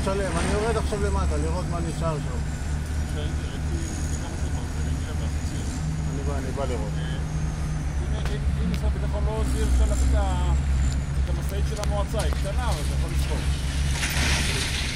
שלם. אני יורד עכשיו למטה, לראות מה נשאר שם. אני בא לראות. אם משרד הביטחון לא עוזר, אפשר לעשות את המשאית של המועצה, היא קטנה, אבל אתה יכול לסחור.